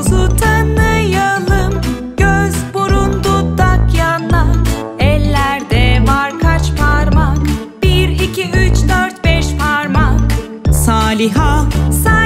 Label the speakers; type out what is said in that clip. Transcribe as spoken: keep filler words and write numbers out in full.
Speaker 1: Kılavuzu tanıyalım. Göz, burun, dudak, yanak. Ellerde var kaç parmak? Bir, iki, üç, dört, beş parmak. Saliha, Saliha